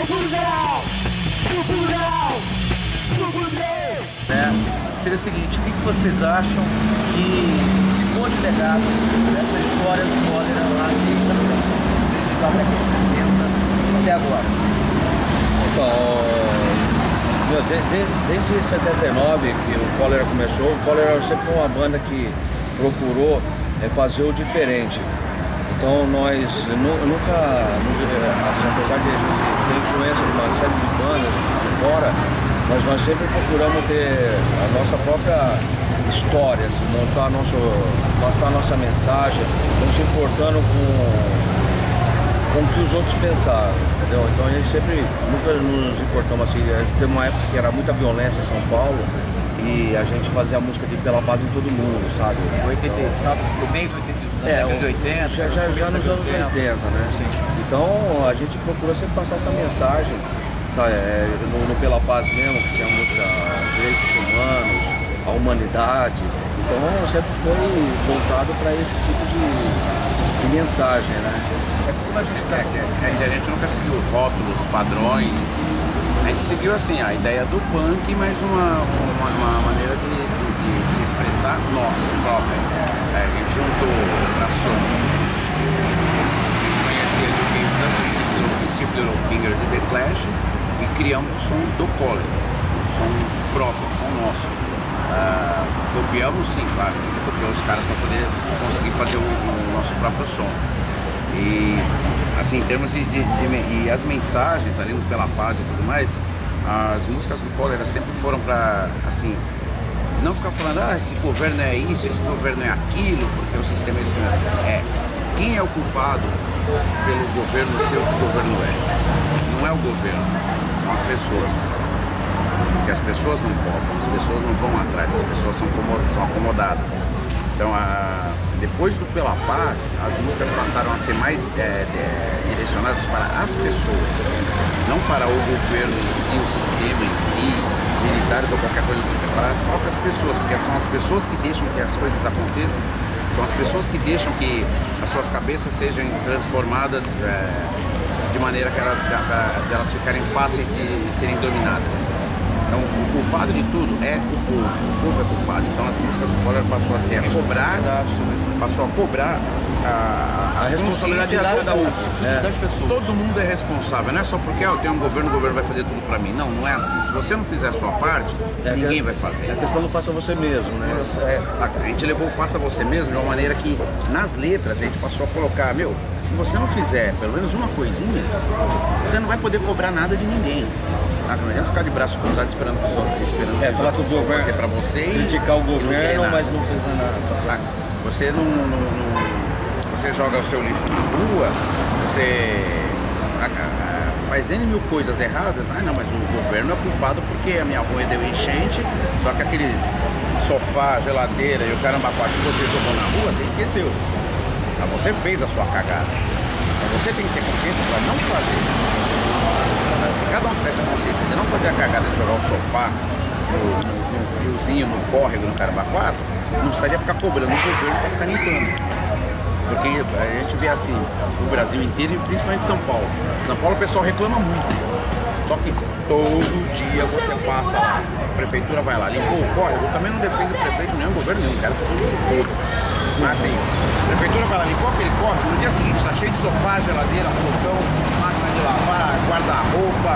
Seria o seguinte, o que vocês acham que ficou de legado dessa história do cólera lá desde a criação de vocês, da década de 70 até agora? Então, desde 79 que o Cólera começou, o Cólera sempre foi uma banda que procurou fazer o diferente. Então nós nunca, apesar de a gente ter influência de uma série de bandas de fora, mas nós sempre procuramos ter a nossa própria história, montar passar a nossa mensagem, não se importando com o que os outros pensaram, entendeu? Então a gente sempre, nunca nos importamos assim. Teve uma época que era muita violência em São Paulo e a gente fazia a música de Pela Paz em todo mundo, sabe? No meio de 80, já nos anos 80, né? Sim. Então a gente procura sempre passar essa mensagem, sabe? No Pela Paz mesmo, que é a música direitos humanos, a humanidade. Então sempre foi voltado para esse tipo de mensagem, né? Como a gente nunca seguiu rótulos, padrões. A gente seguiu assim a ideia do punk, mas uma maneira de se expressar nossa própria. A gente juntou, traçou, a gente conhecia de quem Santos, Steve Little Fingers e The Clash e criamos o som do Cólera, o som próprio, o som nosso. Copiamos sim, claro, a gente copiou os caras para poder conseguir fazer o nosso próprio som. E assim, em termos e as mensagens ali no Pela Paz e tudo mais, as músicas do Cólera sempre foram para, assim, não ficar falando, esse governo é isso, esse governo é aquilo, porque o sistema é isso. Quem é o culpado pelo governo ser o que o governo é? Não é o governo, são as pessoas. Porque as pessoas não cobram, as pessoas não vão atrás, as pessoas são acomodadas. Então, depois do Pela Paz, as músicas passaram a ser mais direcionadas para as pessoas, não para o governo em si, o sistema em si, militares ou qualquer coisa do tipo, para as próprias pessoas, porque são as pessoas que deixam que as coisas aconteçam, são as pessoas que deixam que as suas cabeças sejam transformadas de maneira que elas ficarem fáceis de serem dominadas. Então, o culpado de tudo é o povo é culpado. Então, as músicas do Cólera passou a cobrar a responsabilidade do povo, das pessoas. Todo mundo é responsável, não é só porque eu tenho um governo, o governo vai fazer tudo pra mim. Não, não é assim. Se você não fizer a sua parte, ninguém vai fazer. É a questão do faça você mesmo, né? A gente levou o faça você mesmo de uma maneira que, nas letras, a gente passou a colocar, se você não fizer pelo menos uma coisinha, você não vai poder cobrar nada de ninguém. Não adianta ficar de braço cruzado esperando falar que o governo fazer pra você criticar o governo, mas não fez nada. Você você joga o seu lixo na rua, você faz N mil coisas erradas. Não, mas o governo é culpado porque a minha rua deu enchente, só que aqueles sofá, geladeira e o caramba que você jogou na rua, você esqueceu. Mas você fez a sua cagada. Mas você tem que ter consciência para não fazer. Se cada um tivesse a consciência de não fazer a cagada de jogar o sofá no riozinho, no córrego, no Carabaquato, não precisaria ficar cobrando o governo para ficar limpando. Porque a gente vê assim, o Brasil inteiro e principalmente São Paulo. São Paulo o pessoal reclama muito. Só que todo dia você passa lá, a prefeitura vai lá, limpou o córrego. Eu também não defendo o prefeito nem o governo nenhum, cara, todo se foda. Mas assim, a prefeitura vai lá, limpou aquele córrego, no dia seguinte tá cheio de sofá, geladeira, fogão, máquina de lavar, guarda-roupa.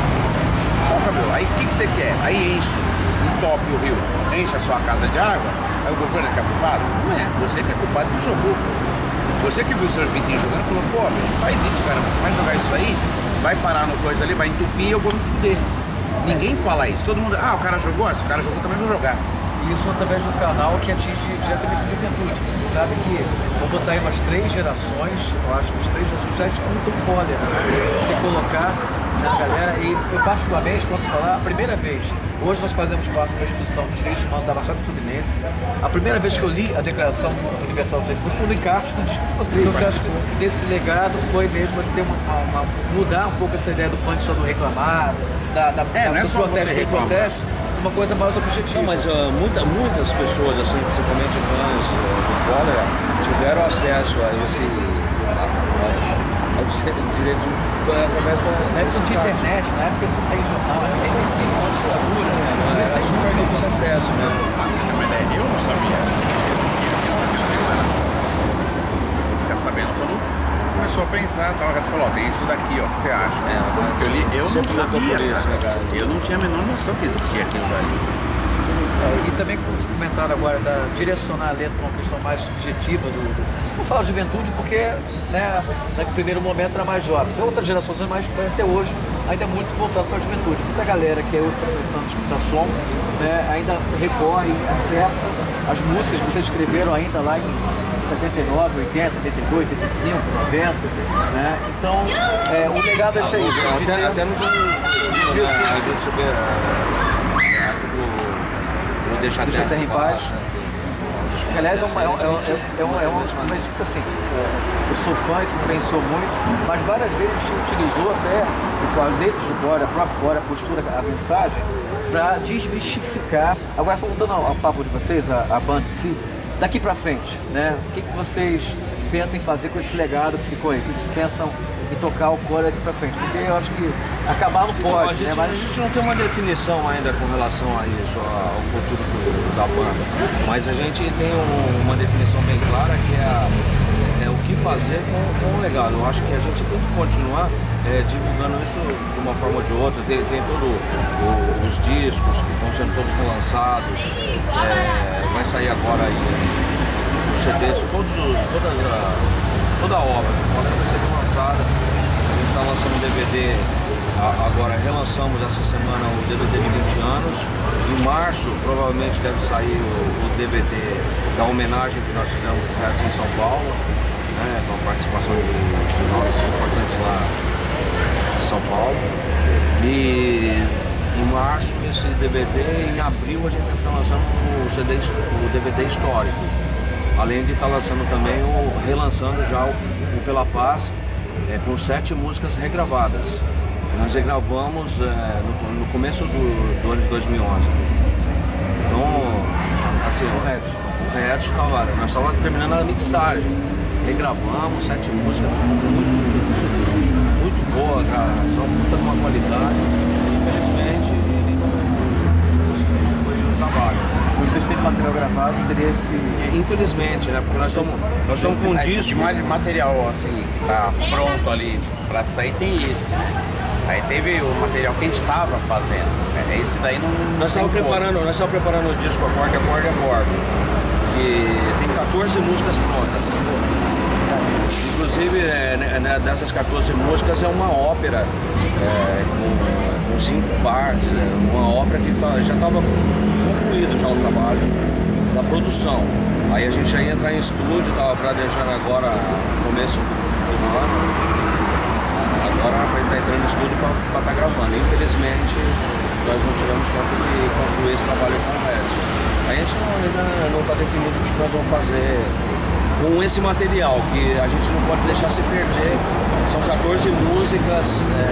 Aí o que você quer? Aí enche, entope o rio, enche a sua casa de água, aí o governo é que é culpado? Não é, você que é culpado que jogou. Você que viu o seu vizinho jogando falou, pô, não faz isso, cara, você vai jogar isso aí, vai parar no coisa ali, vai entupir e eu vou me fuder. Ninguém fala isso, todo mundo, o cara jogou, se o cara jogou também vou jogar. Isso através do canal que atinge diretamente a juventude. Você sabe que, vou botar aí umas 3 gerações, eu acho que os 3 gerações já escutam Cólera. Se colocar na galera, e eu particularmente posso falar, a primeira vez, hoje nós fazemos parte da instituição de direitos humanos da Baixada Fluminense. A primeira vez que eu li a Declaração Universal dos Direitos Humanos foi no encarte do disco você. Então você acha que desse legado foi mesmo você ter mudar um pouco essa ideia do punk só do reclamar, não é do só protesto, você reclamar. uma coisa mais objetiva. Não, mas muitas pessoas, assim, principalmente fãs do Cólera, tiveram acesso a esse ao direito através Na época de internet, na época isso saía em jornal, né? 85 anos de cultura, né? Esse é super difícil acesso, né? Ah, pra você ter uma ideia, eu não sabia que existia aquela declaração. Eu fui ficar sabendo quando começou a pensar, tal, o resto falou, ó, tem isso daqui, ó, o que você acha? Eu li, eu não sabia, cara. Eu não tinha a menor noção que existia aquilo dali. E também com o comentário agora da direcionar a letra para uma questão mais subjetiva não falo juventude porque, né, no primeiro momento era mais jovem, outras gerações, mas até hoje ainda é muito voltado para a juventude. Muita galera que é outra profissão de escutar som, né, ainda recorre, acessa as músicas que vocês escreveram ainda lá em 79, 80, 82, 85, 90, né? Então, o legado é isso. Até nos anos 2000, a gente vê Deixa a Terra em Paz. Que, aliás, tipo assim, eu sou fã, isso influenciou muito, mas várias vezes a gente utilizou até o letra de Core, a própria Core, a postura, a mensagem, para desmistificar. Agora, voltando ao papo de vocês, a banda em si, daqui para frente, né? O que vocês pensam em fazer com esse legado que ficou aí? O que vocês pensam em tocar o Core daqui para frente? Porque eu acho que acabar não pode, né? Mas a gente não tem uma definição ainda com relação a isso, ao futuro da banda, mas a gente tem uma definição bem clara que é o que fazer com o legado. Eu acho que a gente tem que continuar divulgando isso de uma forma ou de outra. Tem todos os discos que estão sendo todos relançados, vai sair agora aí os CDs, toda a obra vai ser relançada. A gente está lançando um DVD agora, relançamos essa semana o DVD de 20 anos. Em março provavelmente deve sair o DVD da homenagem que nós fizemos para o Reds em São Paulo, né, com a participação de nomes importantes lá em São Paulo. E em março esse DVD, em abril a gente deve estar lançando o DVD histórico. Além de estar lançando também relançando já o Pela Paz, com 7 músicas regravadas. Nós regravamos no começo do ano de 2011. Então, assim, o Redson estava, nós estávamos terminando a mixagem. Regravamos 7 músicas, muito boa a gravação, muita de uma qualidade. Infelizmente, não conseguimos concluir o trabalho. Vocês têm material gravado, seria esse... Infelizmente, né? Porque nós estamos com um disco. De material assim, que tá pronto ali para sair, tem esse. Aí teve o material que a gente estava fazendo. Esse daí não. Nós estamos preparando o disco Acorde, Acorde, Acorde. Que tem 14 músicas prontas. Inclusive, dessas 14 músicas é uma ópera com 5 partes, uma ópera que já estava concluído já o trabalho da produção. Aí a gente já ia entrar em estúdio, estava planejando agora no começo do ano. Agora a gente está entrando no estúdio para estar gravando. Infelizmente, nós não tivemos tempo de concluir esse trabalho com o Redson. A gente ainda não está definido o que nós vamos fazer com esse material, que a gente não pode deixar se perder. São 14 músicas,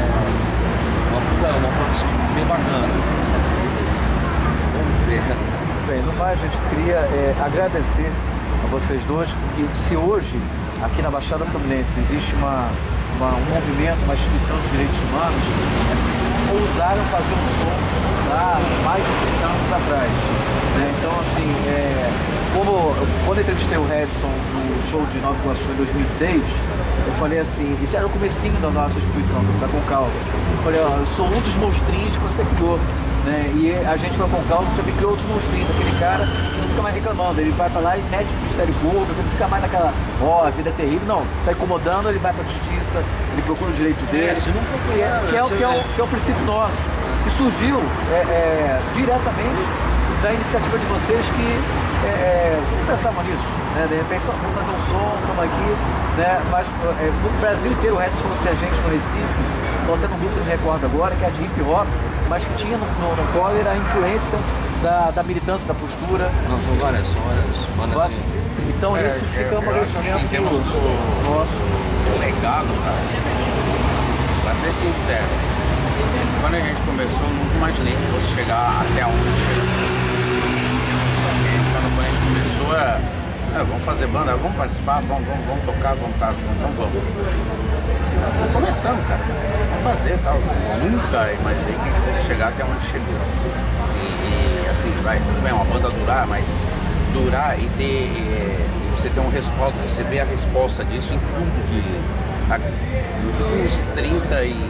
uma produção bem bacana. Vamos ver. Bem, no mais a gente queria agradecer a vocês dois, porque se hoje, aqui na Baixada Fluminense, existe um movimento, uma instituição de direitos humanos, é porque vocês ousaram fazer um som lá mais de 30 anos atrás. Né? Então, assim, quando eu entrevistei o Redson no show de Nova Iguaçu em 2006, eu falei assim, isso era o comecinho da nossa instituição, da Concalva. Eu falei, ó, eu sou um dos monstrinhos que você criou. Né? E a gente vai com o Concalva também criou outros monstrinhos. Aquele cara não fica mais reclamando, ele vai pra lá e mete o Ministério Público, não fica mais naquela, a vida é terrível. Não, tá incomodando, ele vai pra justiça, ele procura o direito dele. Que é o princípio nosso. E surgiu diretamente da iniciativa de vocês que não pensavam nisso. Né? De repente, vamos fazer um som, estamos aqui. Né? Mas no Brasil inteiro, o Redson falou que a gente no Recife, faltando um grupo que eu me recordo agora, que é de hip hop, mas que tinha no Coller a influência da militância, da postura. Não, são várias bandas. Então isso fica uma assim, temos nosso legado, cara. Pra ser sincero, quando a gente começou, eu nunca imaginei que fosse chegar até onde chegou. Quando a gente começou, vamos fazer banda, vamos participar, vamos tocar, vamos. Começamos, cara. fazer tal. Nunca imaginei que fosse chegar até onde chegou. E assim, tudo bem, uma banda durar, mas durar e ter. Você ter um respaldo, você vê a resposta disso em tudo que. Nos últimos 30 e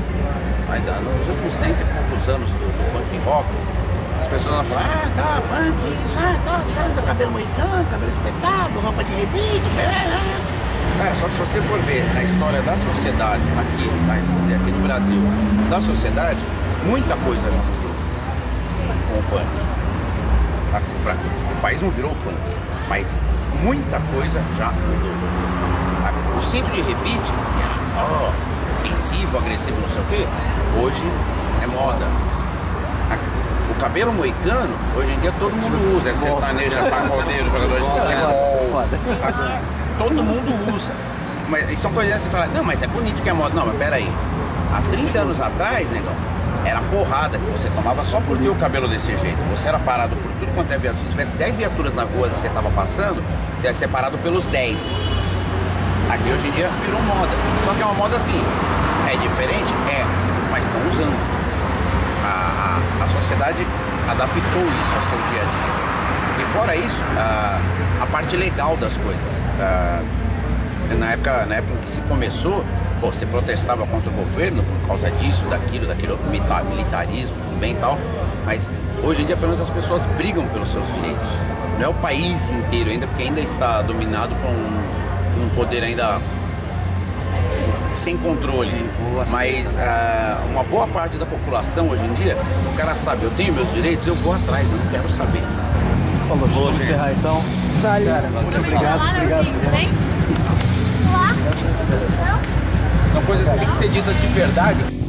poucos anos do punk rock, as pessoas vão falar, tá, punk, isso, os caras do cabelo moicano, cabelo espetado, roupa de rebite, Cara, só que se você for ver a história da sociedade aqui, vamos dizer, aqui no Brasil, da sociedade, muita coisa já mudou com o punk. O país não virou punk, mas muita coisa já mudou. O cinto de rebite, ofensivo, agressivo, não sei o quê, hoje é moda. O cabelo moicano, hoje em dia todo mundo usa, é sertanejo, é pagodeiro, jogador de futebol, todo mundo usa. Mas são coisas que você fala, não, mas é bonito que é moda. Não, mas peraí, há 30 anos atrás, negão, era porrada que você tomava só por ter o cabelo desse jeito. Você era parado por tudo quanto é viatura. Se tivesse 10 viaturas na rua que você estava passando, você ia ser parado pelos 10. Aqui hoje em dia virou moda. Só que é uma moda assim, é diferente? É, mas estão usando. A sociedade adaptou isso ao seu dia a dia. E fora isso, a parte legal das coisas. Na época em que se começou, você protestava contra o governo por causa disso, daquilo, militarismo, tudo bem e tal. Mas hoje em dia, pelo menos, as pessoas brigam pelos seus direitos. Não é o país inteiro ainda, porque ainda está dominado por um poder ainda sem controle. Mas uma boa parte da população hoje em dia, o cara sabe, eu tenho meus direitos, eu vou atrás, eu não quero saber. Falou, vamos encerrar então. Vale. Cara, obrigado. São coisas que têm que ser ditas de verdade.